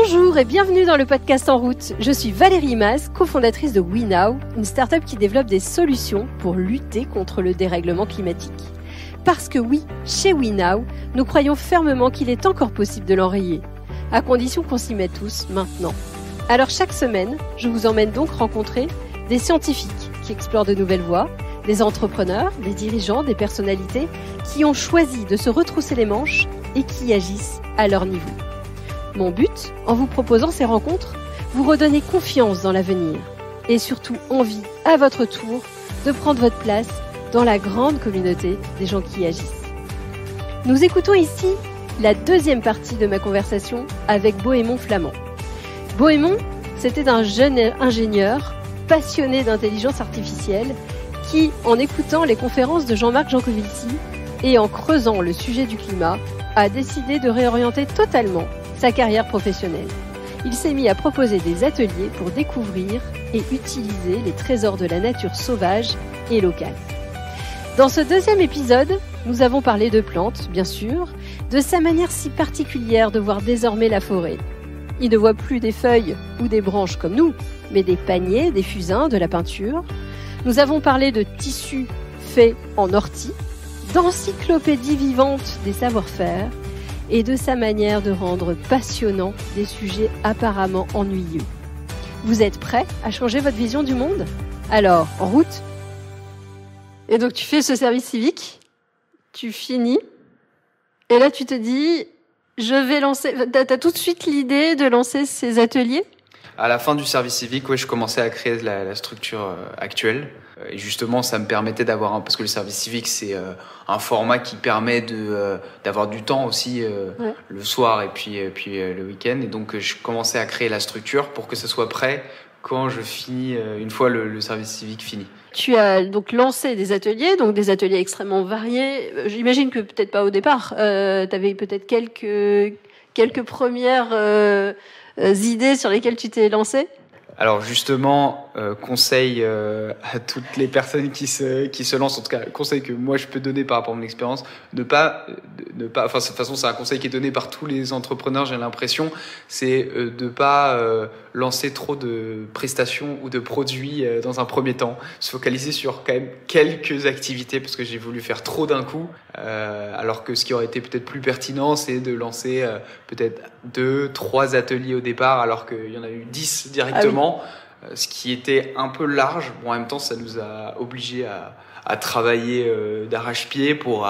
Bonjour et bienvenue dans le podcast En route. Je suis Valérie Mas, cofondatrice de WeNow, une start-up qui développe des solutions pour lutter contre le dérèglement climatique. Parce que oui, chez WeNow, nous croyons fermement qu'il est encore possible de l'enrayer, à condition qu'on s'y mette tous maintenant. Alors chaque semaine, je vous emmène donc rencontrer des scientifiques qui explorent de nouvelles voies, des entrepreneurs, des dirigeants, des personnalités qui ont choisi de se retrousser les manches et qui agissent à leur niveau. Mon but, en vous proposant ces rencontres, vous redonner confiance dans l'avenir et surtout envie, à votre tour, de prendre votre place dans la grande communauté des gens qui agissent. Nous écoutons ici la deuxième partie de ma conversation avec Bohémond Flamand. Bohémond, c'était un jeune ingénieur passionné d'intelligence artificielle qui, en écoutant les conférences de Jean-Marc Jancovici et en creusant le sujet du climat, a décidé de réorienter totalement sa carrière professionnelle. Il s'est mis à proposer des ateliers pour découvrir et utiliser les trésors de la nature sauvage et locale. Dans ce deuxième épisode, nous avons parlé de plantes, bien sûr, de sa manière si particulière de voir désormais la forêt. Il ne voit plus des feuilles ou des branches comme nous, mais des paniers, des fusains, de la peinture. Nous avons parlé de tissus faits en ortie, d'encyclopédie vivante des savoir-faire, et de sa manière de rendre passionnant des sujets apparemment ennuyeux. Vous êtes prêts à changer votre vision du monde ? Alors, en route ! Et donc tu fais ce service civique, tu finis, et là tu te dis, je vais lancer... T'as tout de suite l'idée de lancer ces ateliers ? À la fin du service civique, je commençais à créer la structure actuelle. Et justement, ça me permettait d'avoir parce que le service civique, c'est un format qui permet d'avoir du temps aussi le soir et puis le week-end. Et donc, je commençais à créer la structure pour que ça soit prêt quand je finis, une fois le service civique fini. Tu as donc lancé des ateliers extrêmement variés. J'imagine que peut-être pas au départ. Tu avais peut-être quelques premières idées sur lesquelles tu t'es lancé ? Alors justement, conseil à toutes les personnes qui se lancent, en tout cas conseil que moi je peux donner par rapport à mon expérience, ne pas, enfin de toute façon c'est un conseil qui est donné par tous les entrepreneurs, j'ai l'impression, c'est de pas lancer trop de prestations ou de produits dans un premier temps, se focaliser sur quand même quelques activités parce que j'ai voulu faire trop d'un coup, alors que ce qui aurait été peut-être plus pertinent, c'est de lancer peut-être 2-3 ateliers au départ, alors qu'il y en a eu 10 directement. Ah oui. Ce qui était un peu large. Bon, en même temps, ça nous a obligés à travailler d'arrache-pied pour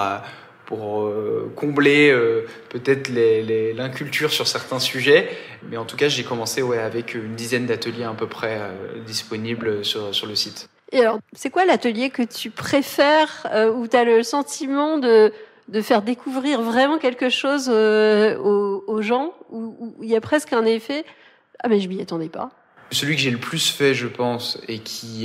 combler peut-être l'inculture sur certains sujets. Mais en tout cas, j'ai commencé avec une dizaine d'ateliers à peu près disponibles sur le site. Et alors, c'est quoi l'atelier que tu préfères, où tu as le sentiment de faire découvrir vraiment quelque chose aux gens, où il y a presque un effet « Ah mais je m'y attendais pas ». Celui que j'ai le plus fait, je pense, et qui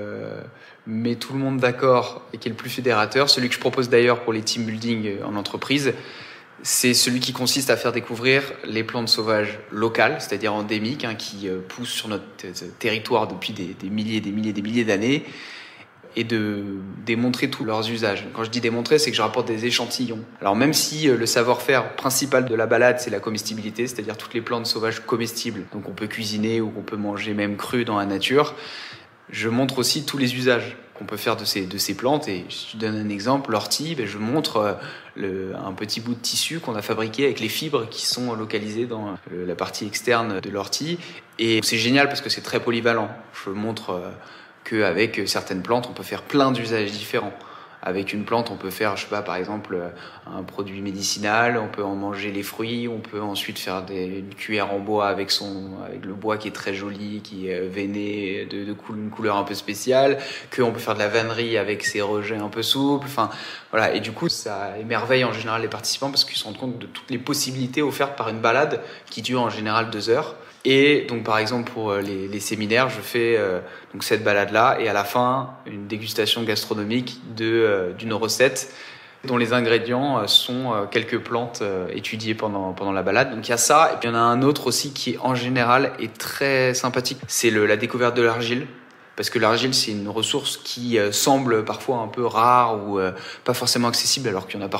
met tout le monde d'accord et qui est le plus fédérateur, celui que je propose d'ailleurs pour les team building en entreprise, c'est celui qui consiste à faire découvrir les plantes sauvages locales, c'est-à-dire endémiques, qui poussent sur notre territoire depuis des milliers d'années, et de démontrer tous leurs usages. Quand je dis démontrer, c'est que je rapporte des échantillons. Alors même si le savoir-faire principal de la balade, c'est la comestibilité, c'est-à-dire toutes les plantes sauvages comestibles, donc on peut cuisiner ou qu'on peut manger même cru dans la nature, je montre aussi tous les usages qu'on peut faire de ces plantes. Et je te donne un exemple, l'ortie, je montre un petit bout de tissu qu'on a fabriqué avec les fibres qui sont localisées dans la partie externe de l'ortie. Et c'est génial parce que c'est très polyvalent. Je montre qu'avec certaines plantes, on peut faire plein d'usages différents. Avec une plante, on peut faire, par exemple, un produit médicinal, on peut en manger les fruits, on peut ensuite faire une cuillère en bois avec le bois qui est très joli, qui est veiné une couleur un peu spéciale, qu'on peut faire de la vannerie avec ses rejets un peu souples, voilà. Et du coup, ça émerveille en général les participants parce qu'ils se rendent compte de toutes les possibilités offertes par une balade qui dure en général 2 heures. Et donc, par exemple, pour les séminaires, je fais donc cette balade-là et à la fin, une dégustation gastronomique d'une recette dont les ingrédients sont quelques plantes étudiées pendant la balade. Donc, il y a ça. Et puis, il y en a un autre aussi qui, en général, est très sympathique. C'est la découverte de l'argile. Parce que l'argile, c'est une ressource qui semble parfois un peu rare ou pas forcément accessible alors qu'il y en a partout.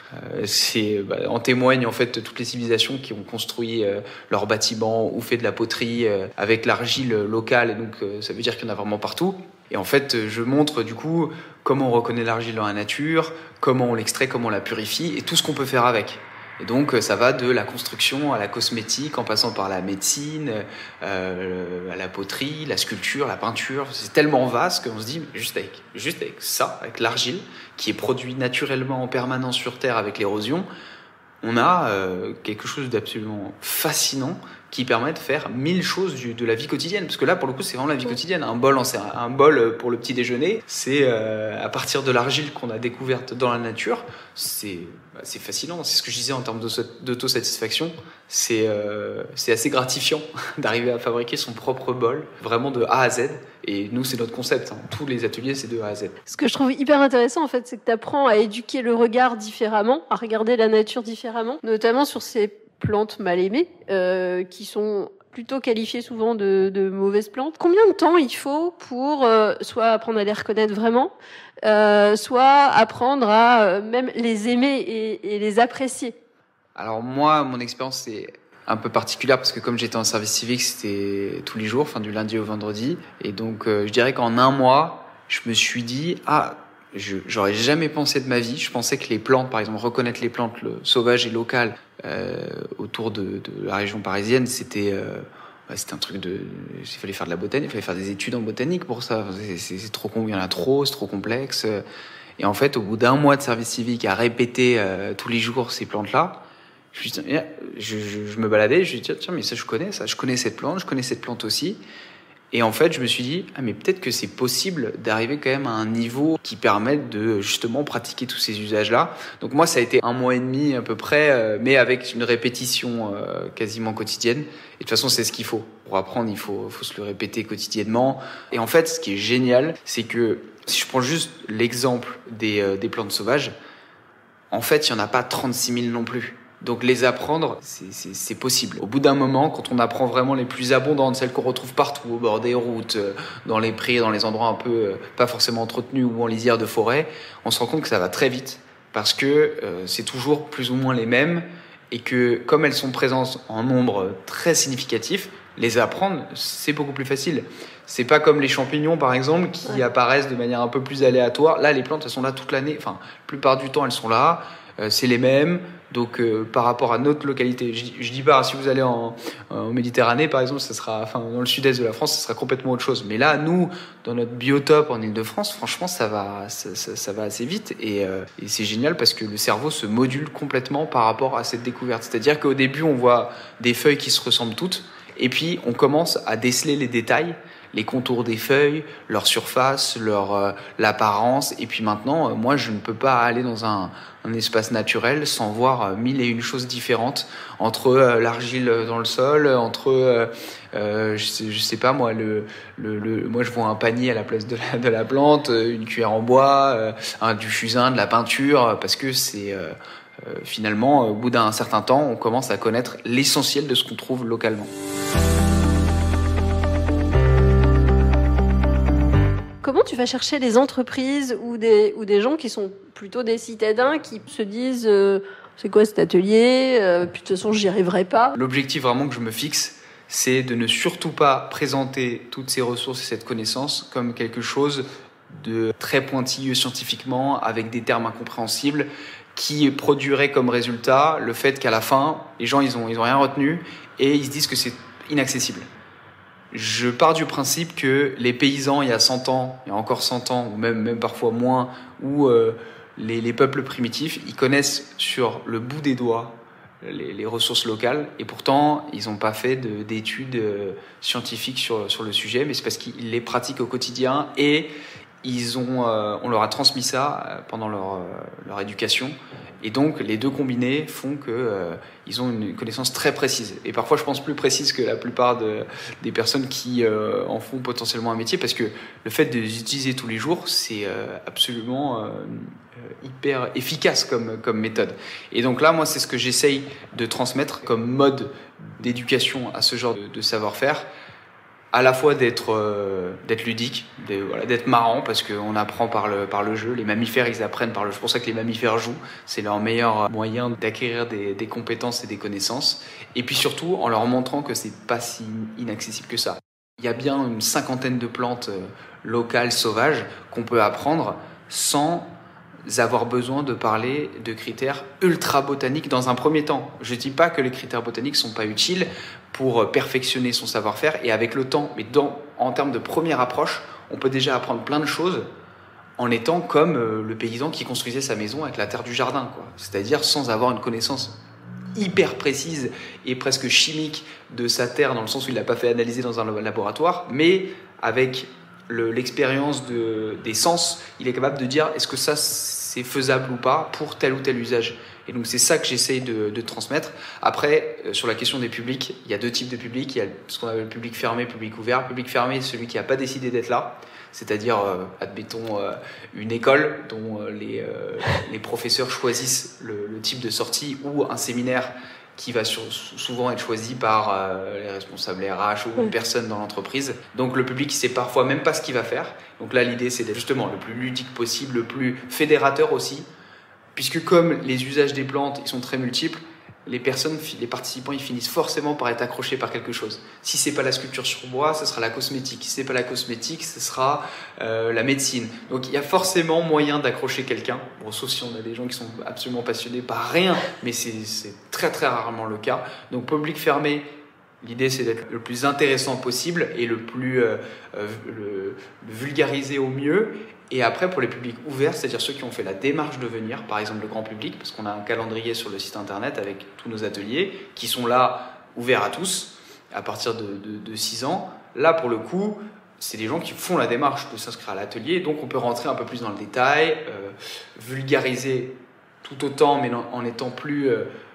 En témoignent en fait toutes les civilisations qui ont construit leurs bâtiments ou fait de la poterie avec l'argile locale. Et donc ça veut dire qu'il y en a vraiment partout. Et en fait, je montre du coup comment on reconnaît l'argile dans la nature, comment on l'extrait, comment on la purifie et tout ce qu'on peut faire avec. Et donc, ça va de la construction à la cosmétique, en passant par la médecine, à la poterie, la sculpture, la peinture. C'est tellement vaste qu'on se dit, juste avec ça, avec l'argile, qui est produit naturellement en permanence sur Terre avec l'érosion, on a quelque chose d'absolument fascinant qui permet de faire 1000 choses de la vie quotidienne. Parce que là, pour le coup, c'est vraiment la vie quotidienne. Un bol pour le petit déjeuner, c'est à partir de l'argile qu'on a découverte dans la nature. C'est fascinant. C'est ce que je disais en termes d'autosatisfaction. C'est assez gratifiant d'arriver à fabriquer son propre bol, vraiment de A à Z. Et nous, c'est notre concept. Tous les ateliers, c'est de A à Z. Ce que je trouve hyper intéressant, en fait, c'est que tu apprends à éduquer le regard différemment, à regarder la nature différemment, notamment sur ces plantes mal aimées, qui sont plutôt qualifiées souvent de mauvaises plantes. Combien de temps il faut pour soit apprendre à les reconnaître vraiment, soit apprendre à même les aimer et les apprécier? Alors moi, mon expérience, c'est un peu particulière parce que comme j'étais en service civique, c'était tous les jours, enfin du lundi au vendredi. Et donc, je dirais qu'en un mois, je me suis dit, j'aurais jamais pensé de ma vie. Je pensais que les plantes, par exemple, reconnaître les plantes sauvages et locales autour de la région parisienne, c'était un truc il fallait faire de la botanique, il fallait faire des études en botanique pour ça. C'est trop il y en a trop, c'est trop complexe. Et en fait, au bout d'un mois de service civique à répéter tous les jours ces plantes-là, je me baladais, je me dis tiens, mais ça, je connais cette plante aussi. Et en fait, je me suis dit, mais peut-être que c'est possible d'arriver quand même à un niveau qui permette de justement pratiquer tous ces usages-là. Donc moi, ça a été 1 mois et demi à peu près, mais avec une répétition quasiment quotidienne. Et de toute façon, c'est ce qu'il faut. Pour apprendre, il faut se le répéter quotidiennement. Et en fait, ce qui est génial, c'est que si je prends juste l'exemple des plantes sauvages, en fait, il n'y en a pas 36 000 non plus. Donc les apprendre, c'est possible. Au bout d'un moment, quand on apprend vraiment les plus abondantes, celles qu'on retrouve partout, au bord des routes, dans les prés, dans les endroits un peu pas forcément entretenus ou en lisière de forêt, on se rend compte que ça va très vite parce que c'est toujours plus ou moins les mêmes et que comme elles sont présentes en nombre très significatif, les apprendre, c'est beaucoup plus facile. C'est pas comme les champignons, par exemple, qui apparaissent de manière un peu plus aléatoire. Là, les plantes, elles sont là toute l'année. Enfin, la plupart du temps, elles sont là. C'est les mêmes. Donc, par rapport à notre localité, je dis pas, si vous allez en Méditerranée, par exemple, ça sera, enfin, dans le sud-est de la France, ça sera complètement autre chose. Mais là, nous, dans notre biotope en Île-de-France, franchement, ça va assez vite. Et c'est génial parce que le cerveau se module complètement par rapport à cette découverte. C'est-à-dire qu'au début, on voit des feuilles qui se ressemblent toutes. Et puis, on commence à déceler les détails, les contours des feuilles, leur surface, l'apparence. Et puis maintenant, moi, je ne peux pas aller dans un espace naturel sans voir 1001 choses différentes entre l'argile dans le sol, entre, je sais pas moi, moi je vois un panier à la place de la plante, une cuillère en bois, du fusain, de la peinture, parce que c'est finalement, au bout d'un certain temps, on commence à connaître l'essentiel de ce qu'on trouve localement. Comment tu vas chercher les entreprises ou des gens qui sont plutôt des citadins qui se disent c'est quoi cet atelier, puis de toute façon j'y arriverai pas. L'objectif vraiment que je me fixe, c'est de ne surtout pas présenter toutes ces ressources et cette connaissance comme quelque chose de très pointilleux scientifiquement avec des termes incompréhensibles qui produirait comme résultat le fait qu'à la fin les gens ils ont rien retenu et ils se disent que c'est inaccessible. Je pars du principe que les paysans, il y a 100 ans, il y a encore 100 ans, ou même parfois moins, ou les peuples primitifs, ils connaissent sur le bout des doigts les ressources locales, et pourtant, ils n'ont pas fait d'études scientifiques sur le sujet, mais c'est parce qu'ils les pratiquent au quotidien, et on leur a transmis ça pendant leur éducation. Et donc, les deux combinés font qu'ils ont une connaissance très précise. Et parfois, je pense plus précise que la plupart des personnes qui en font potentiellement un métier, parce que le fait de les utiliser tous les jours, c'est absolument hyper efficace comme méthode. Et donc là, moi, c'est ce que j'essaye de transmettre comme mode d'éducation à ce genre de savoir-faire. à la fois d'être ludique, d'être marrant, parce qu'on apprend par le jeu. Les mammifères, ils apprennent par le jeu. C'est pour ça que les mammifères jouent. C'est leur meilleur moyen d'acquérir des compétences et des connaissances. Et puis surtout, en leur montrant que c'est pas si inaccessible que ça. Il y a bien une 50aine de plantes locales, sauvages, qu'on peut apprendre sans avoir besoin de parler de critères ultra botaniques dans un premier temps. Je ne dis pas que les critères botaniques ne sont pas utiles pour perfectionner son savoir-faire et avec le temps, mais en termes de première approche, on peut déjà apprendre plein de choses en étant comme le paysan qui construisait sa maison avec la terre du jardin, quoi. C'est-à-dire sans avoir une connaissance hyper précise et presque chimique de sa terre, dans le sens où il ne l'a pas fait analyser dans un laboratoire, mais avec l'expérience des sens, il est capable de dire est-ce que ça c'est faisable ou pas pour tel ou tel usage. Et donc c'est ça que j'essaye de transmettre. Après, sur la question des publics, il y a deux types de publics. Il y a ce qu'on appelle le public fermé, public ouvert. Le public fermé, c'est celui qui n'a pas décidé d'être là, c'est-à-dire, admettons, une école dont les professeurs choisissent le type de sortie, ou un séminaire qui va souvent être choisi par les responsables RH ou une personne dans l'entreprise. Donc le public, il ne sait parfois même pas ce qu'il va faire. Donc là, l'idée, c'est d'être justement le plus ludique possible, le plus fédérateur aussi, puisque comme les usages des plantes, ils sont très multiples, les participants, ils finissent forcément par être accrochés par quelque chose. Si c'est pas la sculpture sur bois, ce sera la cosmétique. Si c'est pas la cosmétique, ce sera la médecine. Donc il y a forcément moyen d'accrocher quelqu'un. Bon, sauf si on a des gens qui sont absolument passionnés par rien, mais c'est très très rarement le cas. Donc public fermé, l'idée c'est d'être le plus intéressant possible et le plus le vulgariser au mieux. Et après, pour les publics ouverts, c'est-à-dire ceux qui ont fait la démarche de venir, par exemple le grand public, parce qu'on a un calendrier sur le site internet avec tous nos ateliers qui sont là, ouverts à tous, à partir de 6 ans. Là, pour le coup, c'est des gens qui font la démarche de s'inscrire à l'atelier, donc on peut rentrer un peu plus dans le détail, vulgariser tout autant, mais en étant plus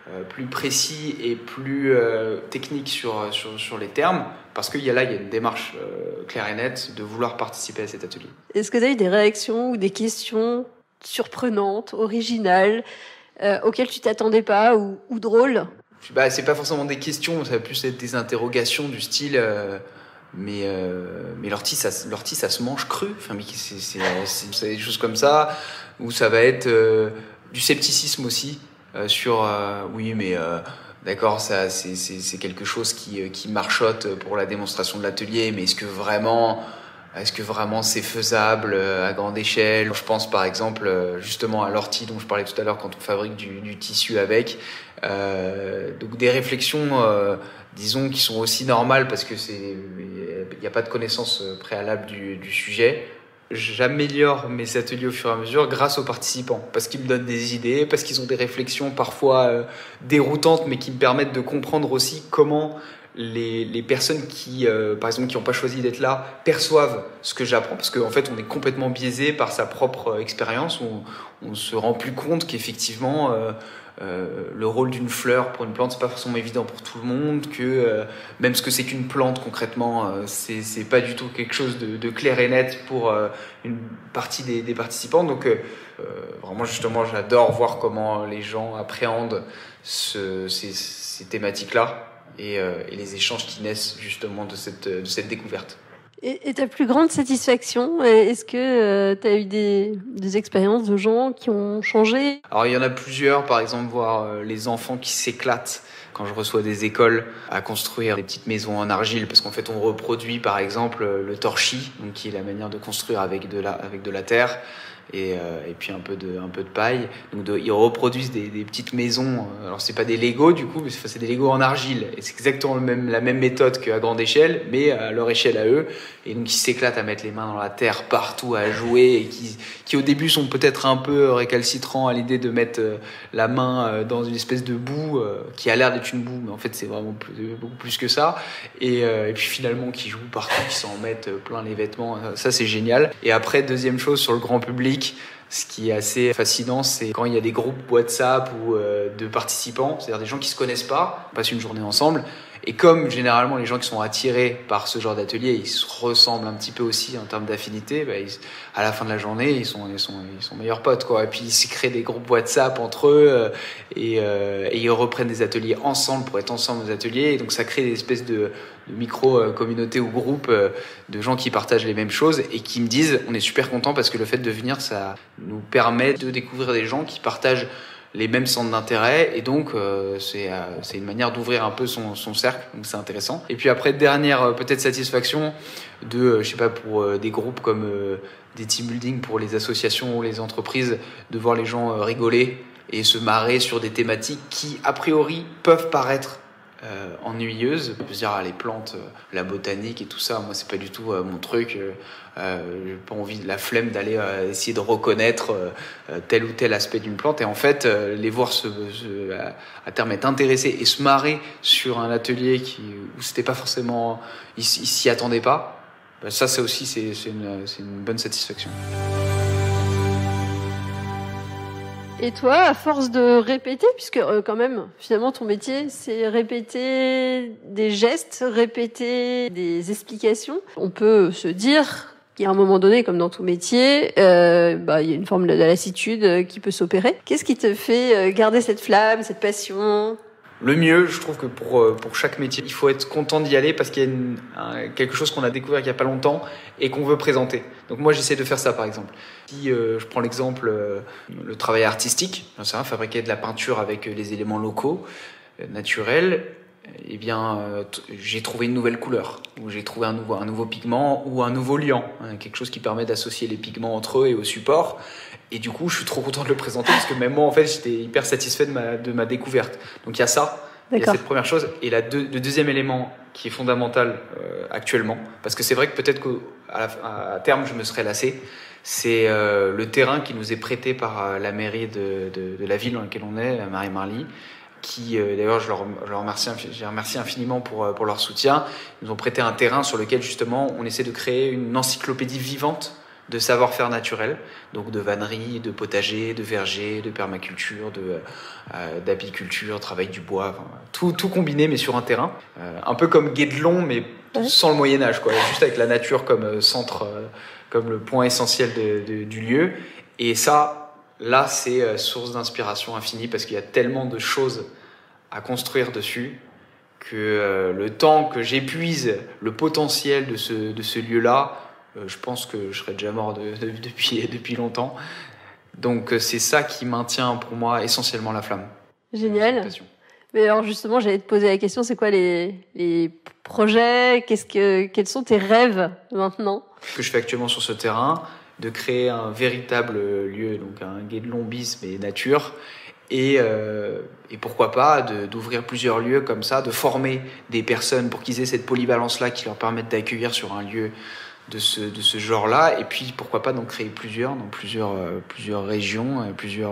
précis et plus technique sur les termes, parce qu'il y a une démarche claire et nette de vouloir participer à cet atelier. Est-ce que tu as eu des réactions ou des questions surprenantes, originales, auxquelles tu t'attendais pas ou drôles ? C'est pas forcément des questions, ça va plus être des interrogations du style mais l'ortie ça se mange cru, enfin mais c'est des choses comme ça, ou ça va être du scepticisme aussi sur oui mais d'accord, ça c'est quelque chose qui marchotte pour la démonstration de l'atelier, mais est-ce que vraiment c'est faisable à grande échelle? Je pense par exemple justement à l'ortie dont je parlais tout à l'heure quand on fabrique du tissu avec. Donc des réflexions, disons, qui sont aussi normales parce que il n'y a pas de connaissance préalable du sujet. J'améliore mes ateliers au fur et à mesure grâce aux participants, parce qu'ils me donnent des idées, parce qu'ils ont des réflexions parfois déroutantes, mais qui me permettent de comprendre aussi comment les personnes qui, par exemple, qui n'ont pas choisi d'être là, perçoivent ce que j'apprends, parce qu'en fait, on est complètement biaisé par sa propre expérience, on ne se rend plus compte qu'effectivement, le rôle d'une fleur pour une plante, c'est pas forcément évident pour tout le monde, que même ce que c'est qu'une plante concrètement, c'est pas du tout quelque chose de clair et net pour une partie des participants. Donc vraiment justement, j'adore voir comment les gens appréhendent ces thématiques-là et les échanges qui naissent justement de cette découverte. Et ta plus grande satisfaction, est-ce que tu as eu des expériences de gens qui ont changé ? Alors il y en a plusieurs, par exemple voir les enfants qui s'éclatent quand je reçois des écoles à construire des petites maisons en argile, parce qu'en fait on reproduit par exemple le torchis, donc qui est la manière de construire avec de la terre et puis un peu de paille. Donc ils reproduisent des petites maisons. Alors c'est pas des Lego du coup, mais c'est des Lego en argile. Et c'est exactement la même méthode qu'à grande échelle, mais à leur échelle à eux. Et donc ils s'éclatent à mettre les mains dans la terre partout, à jouer, et qui au début sont peut-être un peu récalcitrants à l'idée de mettre la main dans une espèce de boue qui a l'air d'être une boue, mais en fait c'est vraiment beaucoup plus que ça. Et puis finalement qui jouent partout, qui s'en mettent plein les vêtements. Ça c'est génial. Et après, deuxième chose sur le grand public, ce qui est assez fascinant, c'est quand il y a des groupes WhatsApp ou de participants, c'est-à-dire des gens qui se connaissent pas, on passe une journée ensemble Et comme généralement les gens qui sont attirés par ce genre d'atelier, ils se ressemblent un petit peu aussi en termes d'affinité, à la fin de la journée, ils sont meilleurs potes, quoi. Et puis ils se créent des groupes WhatsApp entre eux et ils reprennent des ateliers ensemble pour être ensemble aux ateliers. Et donc ça crée des espèces de micro-communautés ou groupes de gens qui partagent les mêmes choses et qui me disent on est super contents parce que le fait de venir, ça nous permet de découvrir des gens qui partagent les mêmes centres d'intérêt et donc c'est une manière d'ouvrir un peu son cercle, donc c'est intéressant. Et puis après, dernière peut-être satisfaction de, je sais pas, pour des groupes comme des team building pour les associations ou les entreprises, de voir les gens rigoler et se marrer sur des thématiques qui a priori peuvent paraître ennuyeuses. On peut se dire les plantes, la botanique et tout ça, moi c'est pas du tout mon truc. J'ai pas envie, la flemme d'aller essayer de reconnaître tel ou tel aspect d'une plante. Et en fait, les voir à terme être intéressés et se marrer sur un atelier où c'était pas forcément, ils s'y attendaient pas. Ça aussi c'est une bonne satisfaction. Et toi, à force de répéter, puisque quand même, finalement, ton métier, c'est répéter des gestes, répéter des explications, on peut se dire qu'il y a un moment donné, comme dans tout métier, il y a une forme de lassitude qui peut s'opérer. Qu'est-ce qui te fait garder cette flamme, cette passion ? Le mieux, je trouve que pour chaque métier, il faut être content d'y aller parce qu'il y a quelque chose qu'on a découvert il n'y a pas longtemps et qu'on veut présenter. Donc moi, j'essaie de faire ça, par exemple. Si je prends l'exemple, le travail artistique, c'est ça, fabriquer de la peinture avec des éléments locaux, naturels, eh bien, j'ai trouvé une nouvelle couleur, ou j'ai trouvé un nouveau pigment ou un nouveau liant, quelque chose qui permet d'associer les pigments entre eux et au support. Et du coup, je suis trop content de le présenter parce que même moi, en fait, j'étais hyper satisfait de ma découverte. Donc, il y a ça, il y a cette première chose. Et le deuxième élément qui est fondamental actuellement, parce que c'est vrai que peut-être qu'à terme, je me serais lassé, c'est le terrain qui nous est prêté par la mairie de la ville dans laquelle on est, Marie-Marly, qui, d'ailleurs, je remercie infiniment pour leur soutien. Ils nous ont prêté un terrain sur lequel, justement, on essaie de créer une encyclopédie vivante de savoir-faire naturel, donc de vannerie, de potager, de verger, de permaculture, d'apiculture, travail du bois, tout combiné mais sur un terrain, un peu comme Guédelon mais sans le Moyen-Âge, quoi, juste avec la nature comme centre, comme le point essentiel du lieu. Et ça, là, c'est source d'inspiration infinie parce qu'il y a tellement de choses à construire dessus que le temps que j'épuise le potentiel de ce lieu-là, je pense que je serais déjà mort depuis longtemps. Donc c'est ça qui maintient pour moi essentiellement la flamme. Génial. Mais alors justement, j'allais te poser la question, c'est quoi les projets, quels sont tes rêves maintenant ? Ce que je fais actuellement sur ce terrain, de créer un véritable lieu, donc un Guédelon bis mais nature, et pourquoi pas d'ouvrir plusieurs lieux comme ça, de former des personnes pour qu'ils aient cette polyvalence-là qui leur permette d'accueillir sur un lieu de ce genre-là, et puis pourquoi pas d'en créer plusieurs dans plusieurs régions,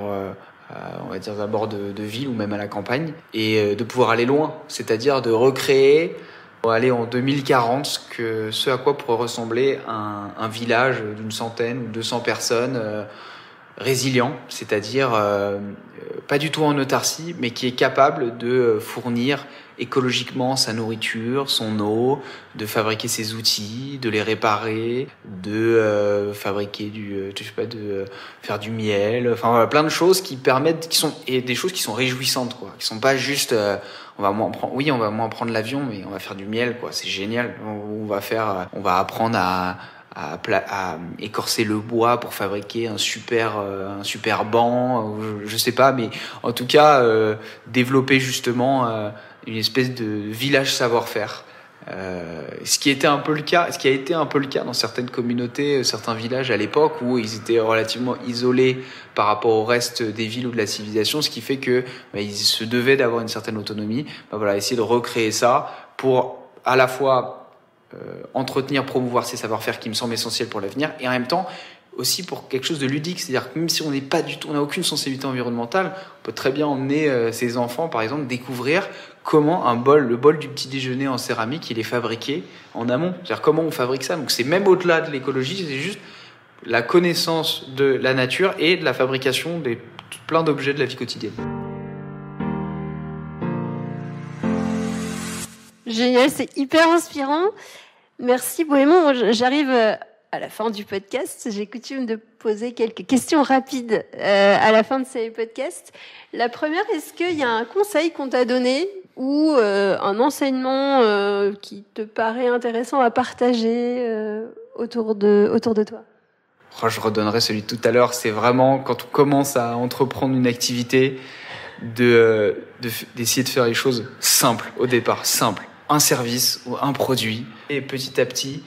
on va dire d'abord de villes ou même à la campagne, et de pouvoir aller loin, c'est-à-dire de recréer, aller en 2040, ce à quoi pourrait ressembler un village d'une 100 ou 200 personnes résilient, c'est-à-dire pas du tout en autarcie, mais qui est capable de fournir écologiquement sa nourriture, son eau, de fabriquer ses outils, de les réparer, de fabriquer faire du miel, enfin voilà, plein de choses qui permettent, et des choses qui sont réjouissantes, quoi, qui sont pas juste on va moins prendre l'avion, mais on va faire du miel, quoi, c'est génial. On va apprendre à écorcer le bois pour fabriquer un super banc, je sais pas, mais en tout cas développer justement une espèce de village savoir-faire. Ce qui a été un peu le cas dans certaines communautés, certains villages à l'époque où ils étaient relativement isolés par rapport au reste des villes ou de la civilisation, ce qui fait que ils se devaient d'avoir une certaine autonomie. Essayer de recréer ça pour à la fois entretenir, promouvoir ces savoir-faire qui me semblent essentiels pour l'avenir, et en même temps aussi pour quelque chose de ludique, c'est-à-dire que même si on n'a aucune sensibilité environnementale, on peut très bien emmener ses enfants, par exemple, découvrir comment le bol du petit déjeuner en céramique, il est fabriqué en amont, c'est-à-dire comment on fabrique ça. Donc c'est même au-delà de l'écologie, c'est juste la connaissance de la nature et de la fabrication de plein d'objets de la vie quotidienne. Génial, c'est hyper inspirant. Merci Bohémond. J'arrive à la fin du podcast. J'ai coutume de poser quelques questions rapides à la fin de ces podcasts. La première, est-ce qu'il y a un conseil qu'on t'a donné ou un enseignement qui te paraît intéressant à partager autour de toi? Je redonnerai celui de tout à l'heure. C'est vraiment quand on commence à entreprendre une activité, d'essayer de faire les choses simples au départ, simples. Un service ou un produit, et petit à petit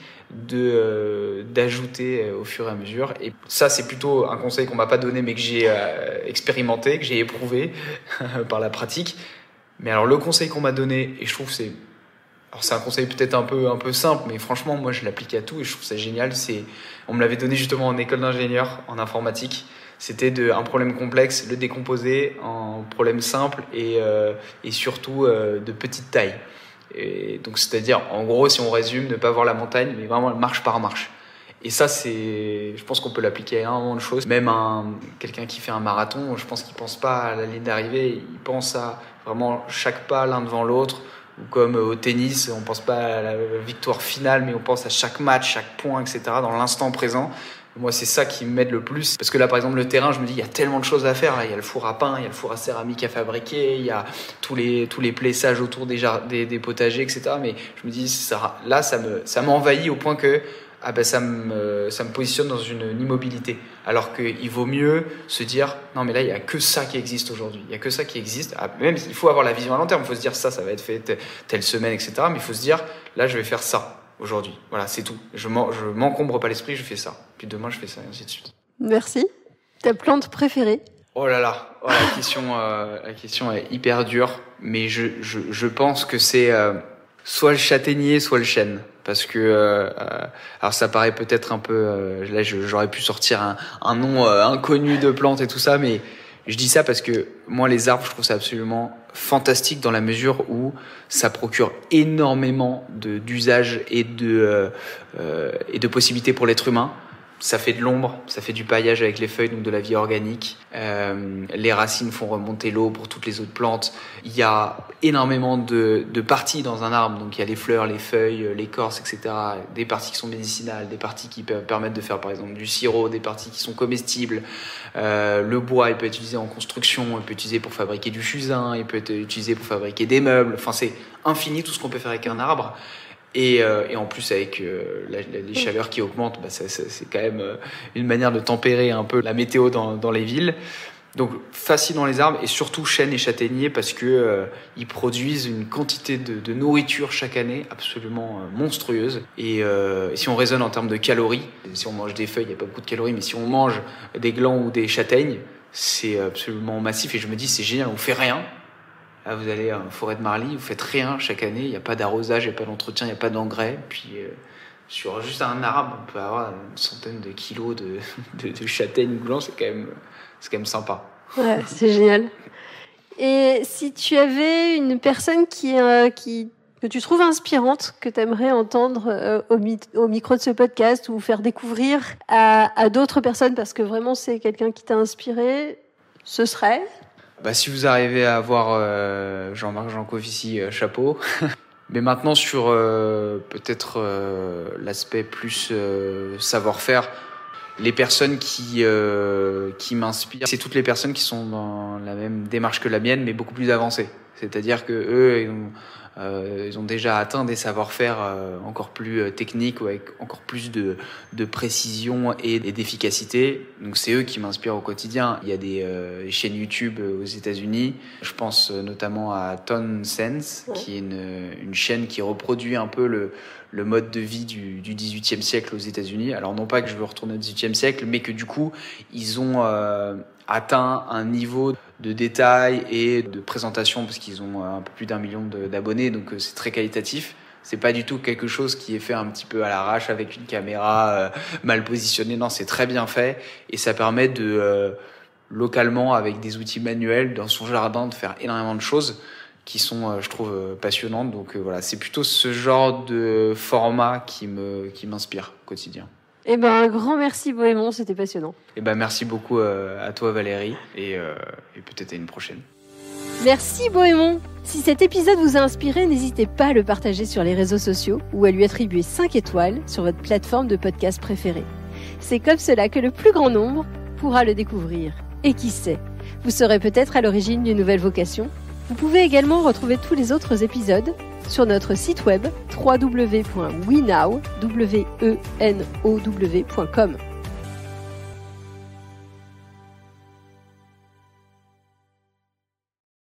d'ajouter au fur et à mesure. Et ça, c'est plutôt un conseil qu'on m'a pas donné, mais que j'ai expérimenté, que j'ai éprouvé par la pratique. Mais alors le conseil qu'on m'a donné, et je trouve que c'est un conseil peut-être un peu simple, mais franchement moi je l'applique à tout et je trouve ça génial. On me l'avait donné justement en école d'ingénieur en informatique. C'était un problème complexe, le décomposer en problèmes simples et surtout de petite taille. Et donc, c'est-à-dire, en gros, si on résume, ne pas voir la montagne, mais vraiment marche par marche. Et ça, je pense qu'on peut l'appliquer à énormément de choses. Même quelqu'un qui fait un marathon, je pense qu'il pense pas à la ligne d'arrivée, il pense à vraiment chaque pas l'un devant l'autre. Ou comme au tennis, on pense pas à la victoire finale, mais on pense à chaque match, chaque point, etc., dans l'instant présent. Moi, c'est ça qui m'aide le plus. Parce que là, par exemple, le terrain, je me dis, il y a tellement de choses à faire. Là, il y a le four à pain, il y a le four à céramique à fabriquer, il y a tous les plessages autour des potagers, etc. Mais je me dis, ça m'envahit au point que ça me positionne dans une immobilité. Alors qu'il vaut mieux se dire, non, mais là, il n'y a que ça qui existe aujourd'hui. Il n'y a que ça qui existe. Même il faut avoir la vision à long terme. Il faut se dire, ça va être fait telle semaine, etc. Mais il faut se dire, là, je vais faire ça aujourd'hui. Voilà, c'est tout. Je m'encombre pas l'esprit, je fais ça. Puis demain, je fais ça, et ainsi de suite. Merci. Ta plante préférée? Oh là là, la question est hyper dure, mais je pense que c'est soit le châtaignier, soit le chêne. Parce que, alors ça paraît peut-être un peu... là, j'aurais pu sortir un nom inconnu de plante et tout ça, mais je dis ça parce que moi, les arbres, je trouve ça absolument fantastique dans la mesure où ça procure énormément d'usages et de possibilités pour l'être humain. Ça fait de l'ombre, ça fait du paillage avec les feuilles, donc de la vie organique. Les racines font remonter l'eau pour toutes les autres plantes. Il y a énormément de parties dans un arbre. Donc il y a les fleurs, les feuilles, l'écorce, etc. Des parties qui sont médicinales, des parties qui permettent de faire par exemple du sirop, des parties qui sont comestibles. Le bois, il peut être utilisé en construction, il peut être utilisé pour fabriquer du fusain, il peut être utilisé pour fabriquer des meubles. Enfin, c'est infini tout ce qu'on peut faire avec un arbre. Et en plus avec les chaleurs qui augmentent, c'est quand même une manière de tempérer un peu la météo dans les villes. Donc facile dans les arbres et surtout chêne et châtaignier parce que ils produisent une quantité de nourriture chaque année absolument monstrueuse. Et si on raisonne en termes de calories, si on mange des feuilles, il n'y a pas beaucoup de calories, mais si on mange des glands ou des châtaignes, c'est absolument massif. Et je me dis c'est génial, on fait rien. Là, vous allez en forêt de Marly, vous faites rien chaque année, il n'y a pas d'arrosage, il n'y a pas d'entretien, il n'y a pas d'engrais. Puis sur juste un arbre, on peut avoir une centaine de kilos de châtaignes blanches, c'est quand même sympa. Ouais, c'est génial. Et si tu avais une personne que tu trouves inspirante, que tu aimerais entendre au micro de ce podcast ou faire découvrir à d'autres personnes, parce que vraiment c'est quelqu'un qui t'a inspiré, ce serait... Si vous arrivez à avoir Jean-Marc Jancovici, chapeau. Mais maintenant sur peut-être l'aspect plus savoir-faire, les personnes qui m'inspirent, c'est toutes les personnes qui sont dans la même démarche que la mienne, mais beaucoup plus avancées. C'est-à-dire que eux, ils ont déjà atteint des savoir-faire encore plus techniques, ou avec encore plus de précision et d'efficacité. Donc c'est eux qui m'inspirent au quotidien. Il y a des chaînes YouTube aux États-Unis. Je pense notamment à Ton Sense, qui est une chaîne qui reproduit un peu le mode de vie du XVIIIe siècle aux États-Unis. Alors non pas que je veux retourner au XVIIIe siècle, mais que du coup ils ont atteint un niveau de détail et de présentation, parce qu'ils ont un peu plus d'1 million d'abonnés, donc c'est très qualitatif. C'est pas du tout quelque chose qui est fait un petit peu à l'arrache avec une caméra mal positionnée. Non, c'est très bien fait et ça permet de localement, avec des outils manuels dans son jardin, de faire énormément de choses qui sont, je trouve, passionnantes. Donc voilà, c'est plutôt ce genre de format qui m'inspire au quotidien. Un grand merci Bohémond, c'était passionnant. Merci beaucoup à toi Valérie et peut-être à une prochaine. Merci Bohémond. Si cet épisode vous a inspiré, n'hésitez pas à le partager sur les réseaux sociaux ou à lui attribuer 5 étoiles sur votre plateforme de podcast préférée. C'est comme cela que le plus grand nombre pourra le découvrir. Et qui sait, vous serez peut-être à l'origine d'une nouvelle vocation. Vous pouvez également retrouver tous les autres épisodes sur notre site web www.wenow.com.